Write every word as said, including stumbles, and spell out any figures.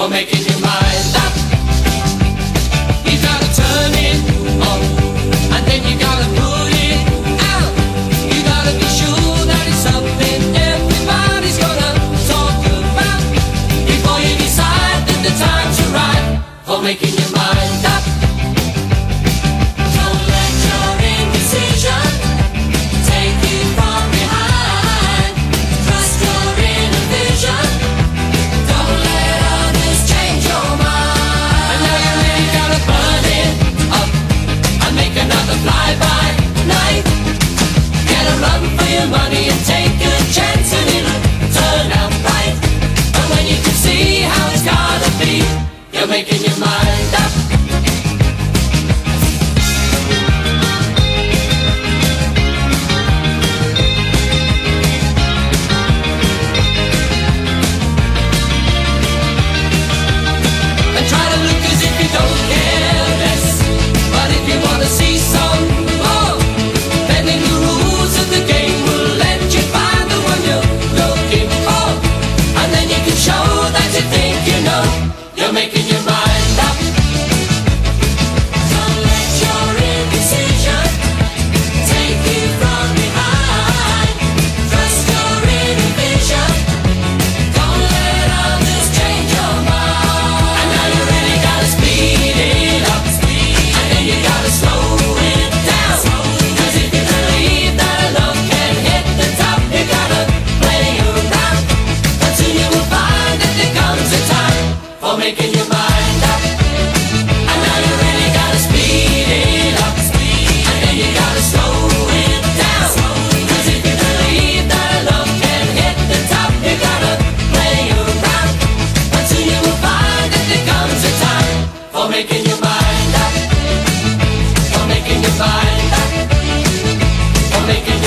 for making your mind up. You gotta turn it on, and then you gotta put it out. You gotta be sure that it's something everybody's gonna talk about before you decide that the time's right for making your mind up. Don't let your indecision take you from behind. Trust your inner vision. Don't let others change your mind. And now you really gotta burn it up and make another fly-by night. Get a run for your money and take a chance and it'll turn out right. And when you can see how it's gotta be, you're making your mind up. And try to look as if you don't care less. But if you wanna see some more, bending the rules of the game will let you find the one you're looking for. And then you can show that you think you know you're making your mind up. Don't let your indecision take you from behind. Trust your inner vision. Don't let others change your mind. And now you really gotta speed it up, and then you gotta slow it down. Cause if you believe that love can hit the top, you gotta play around. But soon you will find that there comes a time for making your mind up. And now you really gotta speed it up, and then you gotta slow it down. Cause if you believe that love can hit the top, you gotta play around. But soon you will find that there comes a time for making your mind up, for making your mind up, for making